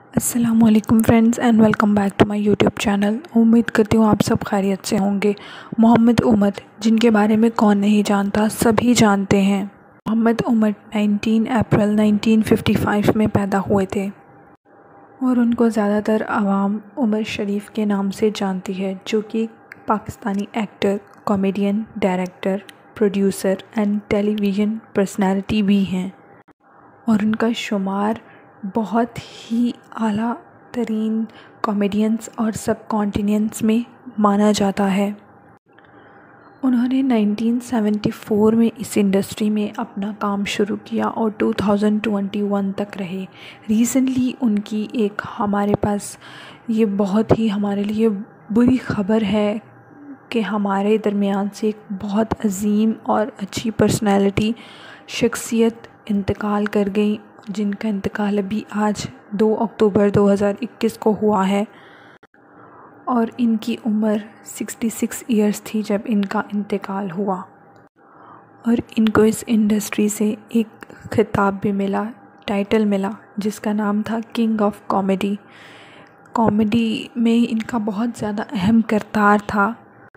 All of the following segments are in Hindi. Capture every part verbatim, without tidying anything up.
अस्सलामुअलैकुम friends and welcome back to my YouTube channel. उम्मीद करती हूँ आप सब खैरियत से होंगे। मोहम्मद उमर, जिनके बारे में कौन नहीं जानता, सभी जानते हैं। मोहम्मद उमर उन्नीस अप्रैल उन्नीस सौ पचपन में पैदा हुए थे और उनको ज़्यादातर आवाम उमर शरीफ के नाम से जानती है, जो कि Pakistani actor, comedian, director, producer and television personality भी हैं और उनका शुमार बहुत ही आला तरीन कॉमेडियंस और सब कॉन्टिनेंट्स में माना जाता है। उन्होंने उन्नीस सौ चौहत्तर में इस इंडस्ट्री में अपना काम शुरू किया और दो हज़ार इक्कीस तक रहे। रिसेंटली उनकी एक हमारे पास ये बहुत ही हमारे लिए बुरी ख़बर है कि हमारे दरमियान से एक बहुत अजीम और अच्छी पर्सनैलिटी शख्सियत इंतकाल कर गई, जिनका इंतकाल अभी आज दो अक्टूबर दो हज़ार इक्कीस को हुआ है और इनकी उम्र छियासठ इयर्स थी जब इनका इंतकाल हुआ। और इनको इस इंडस्ट्री से एक खिताब भी मिला, टाइटल मिला, जिसका नाम था किंग ऑफ कॉमेडी। कॉमेडी में इनका बहुत ज़्यादा अहम किरदार था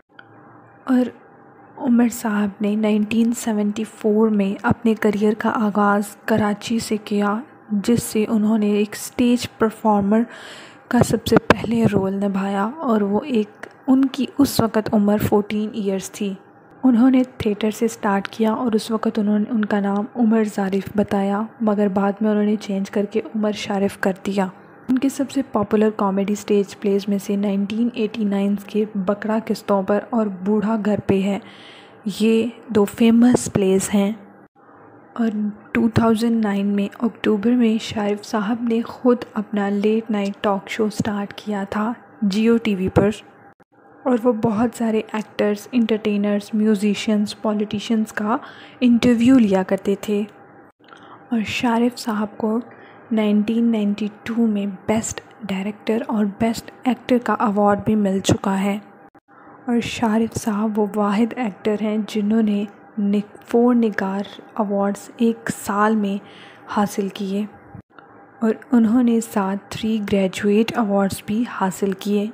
और उमर साहब ने उन्नीस सौ चौहत्तर में अपने करियर का आगाज़ कराची से किया, जिससे उन्होंने एक स्टेज परफॉर्मर का सबसे पहले रोल निभाया और वो एक उनकी उस वक़्त उम्र चौदह इयर्स थी। उन्होंने थिएटर से स्टार्ट किया और उस वक़्त उन्होंने उनका नाम उमर ज़ारिफ बताया, मगर बाद में उन्होंने चेंज करके उमर शारिफ कर दिया। उनके सबसे पॉपुलर कॉमेडी स्टेज प्लेज में से उन्नीस सौ नवासी के बकरा किस्तों पर और बूढ़ा घर पे है, ये दो फेमस प्लेज हैं। और दो हज़ार नौ में अक्टूबर में शारिफ साहब ने ख़ुद अपना late night talk show start किया था जियो टीवी पर और वो बहुत सारे एक्टर्स, इंटरटेनर्स, म्यूजिशियंस, पॉलिटिशियंस का इंटरव्यू लिया करते थे। और शारिफ साहब को उन्नीस सौ बानवे में बेस्ट डायरेक्टर और बेस्ट एक्टर का अवार्ड भी मिल चुका है। और शारिफ साहब वो वाहिद एक्टर हैं जिन्होंने निक फोर निगार अवार्ड्स एक साल में हासिल किए और उन्होंने साथ थ्री ग्रेजुएट अवार्ड्स भी हासिल किए।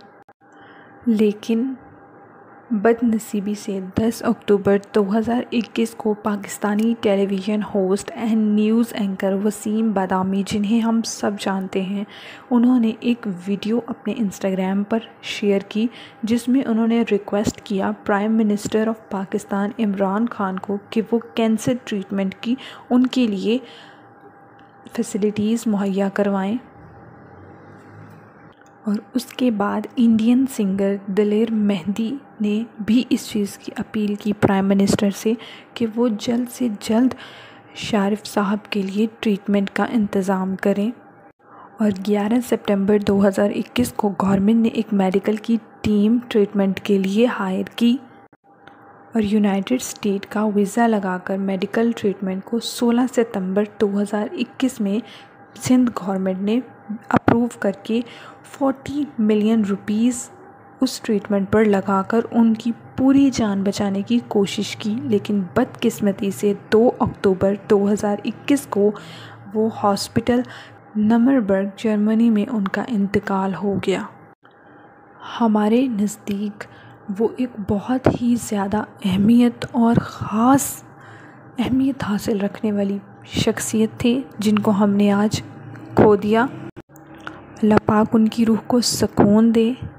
लेकिन बदनसीबी से दस अक्टूबर दो हज़ार इक्कीस को Pakistani television host and news anchor Waseem Badami, जिन्हें हम सब जानते हैं, उन्होंने एक वीडियो अपने इंस्टाग्राम पर शेयर की, जिसमें उन्होंने रिक्वेस्ट किया prime minister of Pakistan Imran Khan को कि वो कैंसर ट्रीटमेंट की उनके लिए फैसिलिटीज़ मुहैया करवाएं। और उसके बाद इंडियन सिंगर दिलेर मेहंदी ने भी इस चीज़ की अपील की प्राइम मिनिस्टर से कि वो जल्द से जल्द शारिफ साहब के लिए ट्रीटमेंट का इंतज़ाम करें। और ग्यारह सितंबर दो हज़ार इक्कीस को गवर्नमेंट ने एक मेडिकल की टीम ट्रीटमेंट के लिए हायर की और यूनाइटेड स्टेट का वीज़ा लगाकर मेडिकल ट्रीटमेंट को सोलह सितंबर दो हज़ार इक्कीस में सिंध गवर्नमेंट ने अप्रूव करके चालीस मिलियन रुपीस उस ट्रीटमेंट पर लगाकर उनकी पूरी जान बचाने की कोशिश की। लेकिन बदकिस्मती से दो अक्टूबर दो हज़ार इक्कीस को वो हॉस्पिटल नमरबर्ग जर्मनी में उनका इंतकाल हो गया। हमारे नज़दीक वो एक बहुत ही ज़्यादा अहमियत और ख़ास अहमियत हासिल रखने वाली शख्सियत थे, जिनको हमने आज खो दिया। अल्लाह पाक उनकी रूह को सुकून दे।